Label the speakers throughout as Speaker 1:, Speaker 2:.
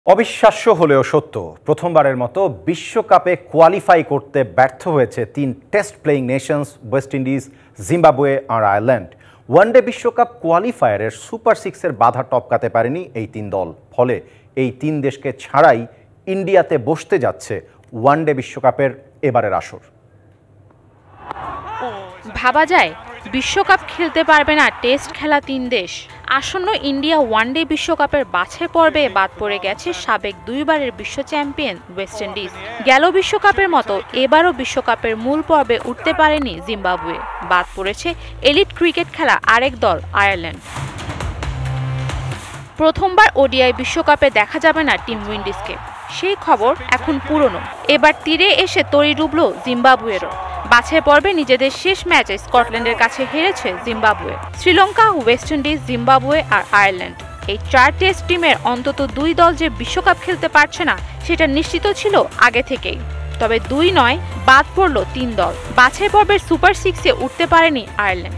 Speaker 1: অবিশ্বাস্য হলেও সত্য, প্রথমবারের মতো বিশ্বকাপে কোয়ালিফাই করতে ব্যর্থ হয়েছে তিন test playing nations West Indies, Zimbabwe আর আয়ারল্যান্ড। ওয়ানডে বিশ্বকাপ কোয়ালিফায়ারের সুপার সিক্সের বাধা টপকাতে পারেনি এই তিন দল। ফলে এই তিন দেশকে ছাড়াই ইন্ডিয়াতে বসতে যাচ্ছে ওয়ানডে বিশ্বকাপের এবারের আসর।
Speaker 2: ভাবা যায় বিশ্বকাপ খেলতে পারবে না টেস্ট খেলা তিন দেশ। আসন্ন ইন্ডিয়া ওয়ানডে বিশ্বকাপের বাছাই পর্বে বাদ পড়ে গেছে সাবেক দুইবারের বিশ্ব চ্যাম্পিয়ন ওয়েস্ট ইন্ডিজ। গেল বিশ্বকাপের মতো এবারও বিশ্বকাপের মূল পর্বে উঠতে পারেনি জিম্বাবুয়ে। বাদ পড়েছে এলিট ক্রিকেট খেলা আরেক দল আয়ারল্যান্ড। প্রথমবার ওডিআই বিশ্বকাপে দেখা যাবে না টিম উইন্ডিজকে, সেই খবর এখন পুরনো। এবার তীরে এসে তরি ডুবল জিম্বাবুয়েরও। বাছাই পর্বে নিজেদের শেষ ম্যাচে স্কটল্যান্ডের কাছে হেরেছে Zimbabwe. Sri Lanka, West Indies, Zimbabwe আর আয়ারল্যান্ড, এই চার টেস্ট টিমের অন্তত দুই দল যে বিশ্বকাপ খেলতে পারছে না সেটা নিশ্চিত ছিল আগে থেকেই। তবে দুই নয়, বাদ পড়ল তিন দল। বাছাই পর্বের সুপার সিক্সে উঠতে পারেনি আয়ারল্যান্ড।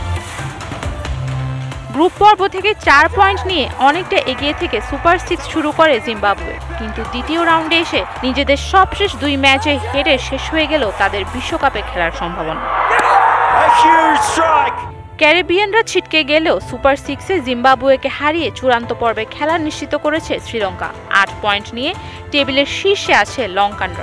Speaker 2: গ্রুপ পর্ব থেকে 4 পয়েন্ট নিয়ে অনেকটা এগিয়ে থেকে সুপার সিক্স শুরু করে জিম্বাবুয়ে, কিন্তু দ্বিতীয় রাউন্ডে এসে নিজেদের সবশেষ দুই ম্যাচে হেরে শেষ হয়ে গেল তাদের বিশ্বকাপে খেলার সম্ভাবনা। ক্যারিবিয়ানরা ছিটকে গেলেও সুপার সিক্সে জিম্বাবুয়েকে হারিয়ে চূড়ান্ত পর্বে খেলা নিশ্চিত করেছে শ্রীলঙ্কা। 8 পয়েন্ট নিয়ে টেবিলের শীর্ষে আছে লঙ্কানরা।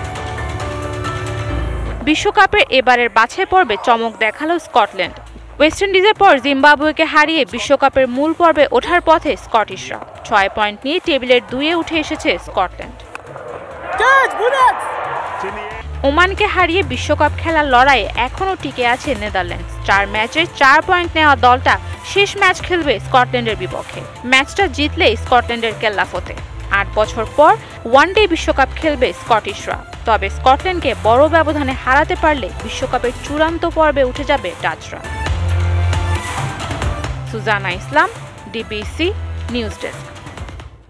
Speaker 2: বিশ্বকাপের এবারের বাছাই পর্বে চমক দেখালো স্কটল্যান্ড। ওয়েস্ট ইন্ডিজের পর জিম্বাবুয়েকে হারিয়ে বিশ্বকাপের মূল পর্বে ওঠার পথে স্কটিশরা। 6 পয়েন্ট নিয়ে টেবিলের 2-এ উঠে এসেছে স্কটল্যান্ড। ওমানকে হারিয়ে বিশ্বকাপ খেলার লড়াইয়ে এখনও টিকে আছে নেদারল্যান্ডস। 4 ম্যাচে 4 পয়েন্ট নেওয়া দলটা শেষ ম্যাচ খেলবে স্কটল্যান্ডের বিপক্ষে। ম্যাচটা জিতলেই স্কটল্যান্ডের কেল্লা ফতে। 8 বছর পর ওয়ানডে বিশ্বকাপ খেলবে স্কটিশরা। তবে স্কটল্যান্ডকে বড় ব্যবধানে হারাতে পারলে বিশ্বকাপের চূড়ান্ত পর্বে উঠে যাবে ডাচরা। Sujana Islam, DBC news desk.